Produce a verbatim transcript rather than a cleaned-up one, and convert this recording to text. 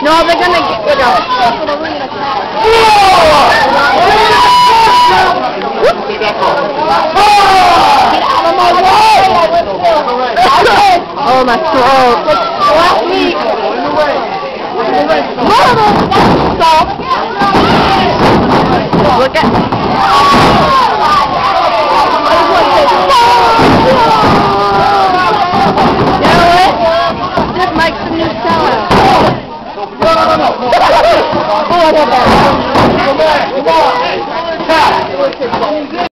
No, they're gonna get rid of it. Oh, my throat. Last week. Stop. Look at. You know what? This Mike's the new seller. No, no, no, no. Oh, I got that. Come on, come on.